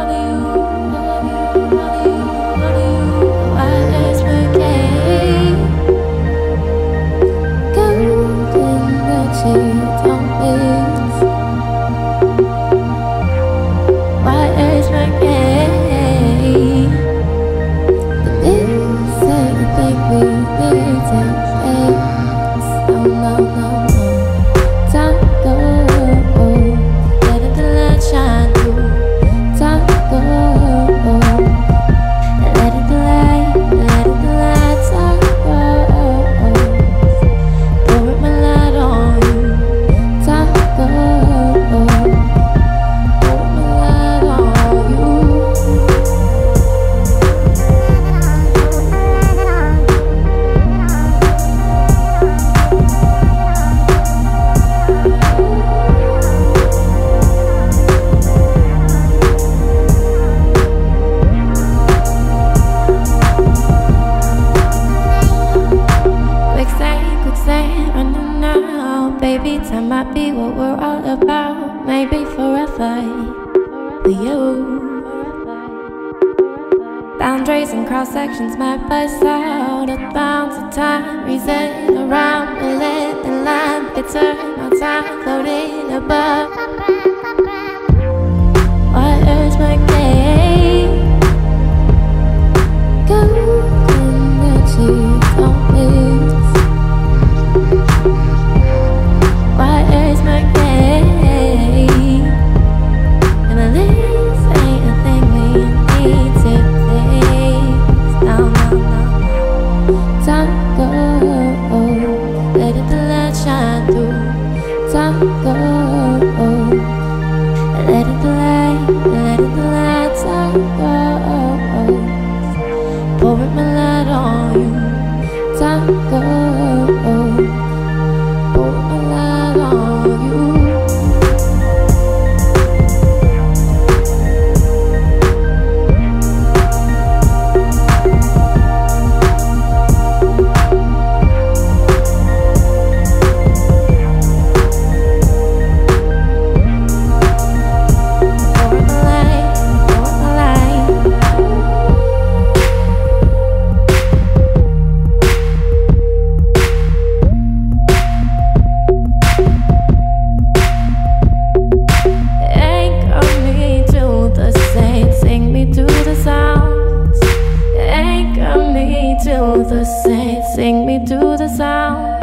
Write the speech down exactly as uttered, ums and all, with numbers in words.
Baby, time might be what we're all about. Maybe forever with you. Boundaries and cross sections might bust out of bounds of time. Reason around, milling in line. Bitter, my time floating above. Waters my game. Golden energy don't mix. Waters my game. And at least ain't a thing we need to face. No, no, no. Time go, let it the light shine through. Time go, let it the light, let it the light. Time go, pouring my light on you. Time go, pouring my light on you. To the saints, sing me to the sound.